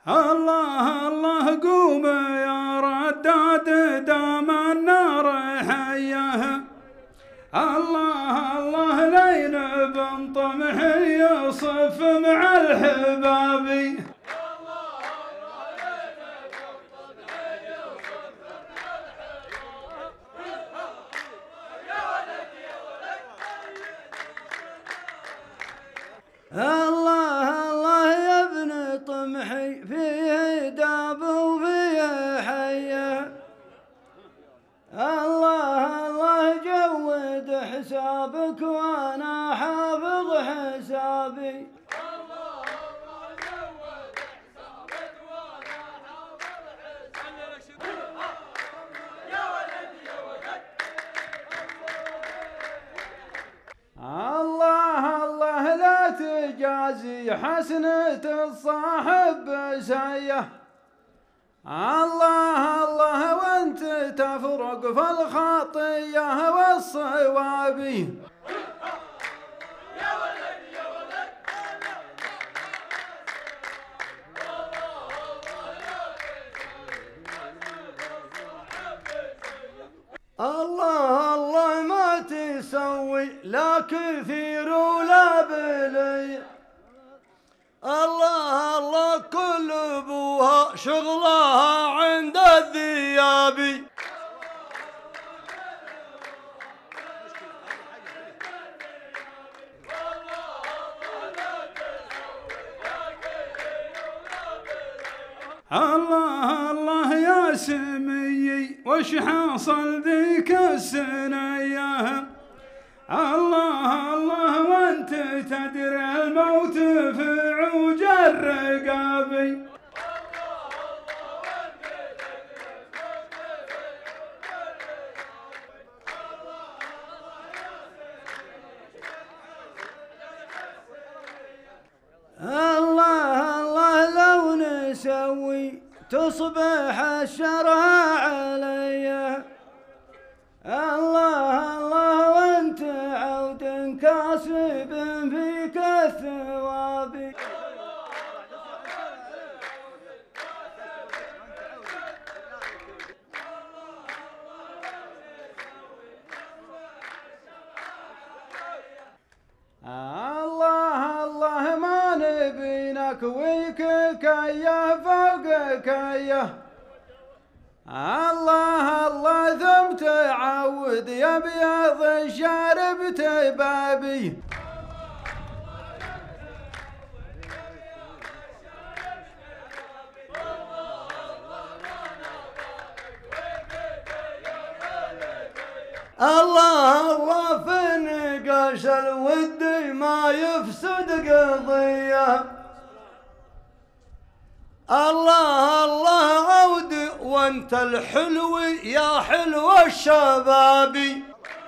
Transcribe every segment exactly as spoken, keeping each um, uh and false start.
الله الله قوم يا رداد دام النار حيه. الله الله لين بن طمحي يصف مع الحبابي. الله الله يا ابن طمحي فيه داب وفيه حيه. الله الله جود حسابك وانا حافظ حسابي. الله الله جود حسابك وانا حافظ حسابي. يا ولد يا ولد. الله الله لا تجازي حسنة الصاحب بسيه. الله الله وانت تفرق في الخطيه والصواب. يا ولد يا ولد. الله الله ما تسوي لا كثير ولا بلي. الله الله كل ابوها شغلها عند الذيابي. الله الله يا سمي وش حصل ذيك السنيه. الله الله وانت تدري الموت في عوج الرقابي. الله الله لو نسوي تصبح الشرع علي. الله الله وانت عود كاسب فيك الثواب. الله الله ما نبي نكويك كيه فوق كيه. الله الله ثم تعود يا بياض الشارب تبابي. الله الله في نقاش الود ما يفسد قضيه. الله الله عود وانت الحلو يا حلو الشبابي.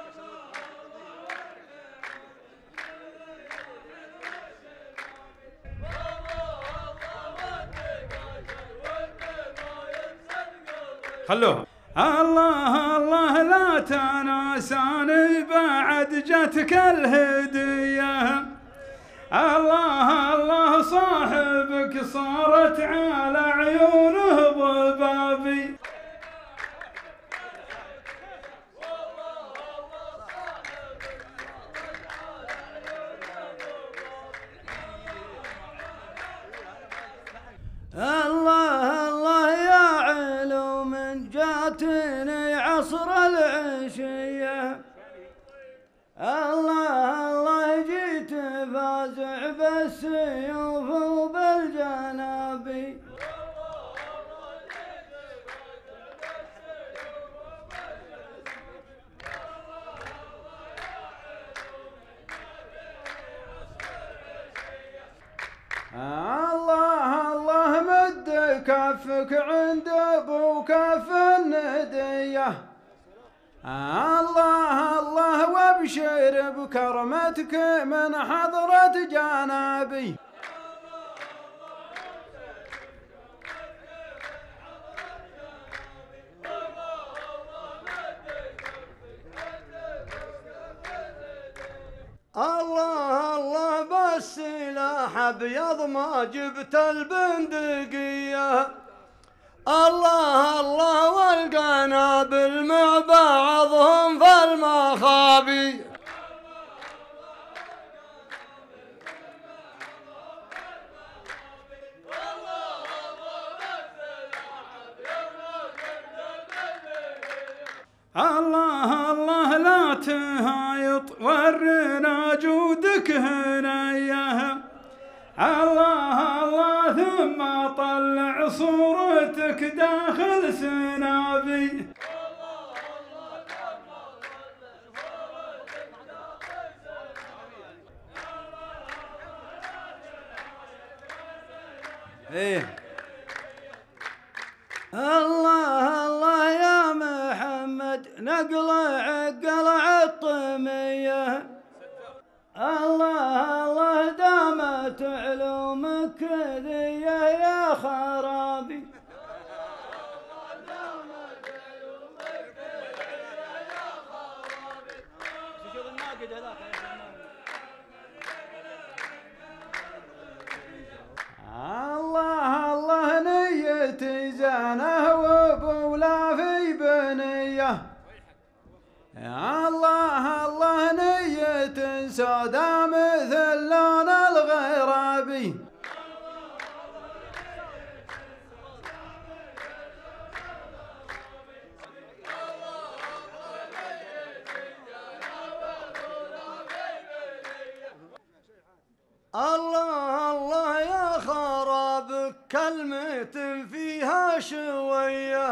خلوه. الله الله لا تناساني بعد جتك الهديه. الله الله صاحبك صارت على عيونه ضبابي. الله الله يا علوم جاتني عصر العشيه. الله الله جيت فازع بالسيوف وبالجنابي. الله الله مد كفك عند ابوك في النديه. الله الله وابشر بكرمتك من حضرة جنابي. الله الله بالسلاح ابيض ما جبت البندقية. الله الله لا تهايط ورنا جودك هنيه، الله الله ثم طلع صورتك داخل سنابي. ايه الله الله يا محمد نقل عقل عالطمية، الله الله دامت علومك ذيه يا خرابي. الله الله نيتي زانه وبولا في بنيه، يا الله الله نية سودا مثل لون الغرابي. الله الله يا خرابك كلمة فيها شوية،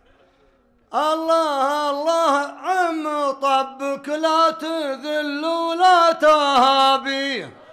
الله الله عم طبك لا تذل ولا تهابي.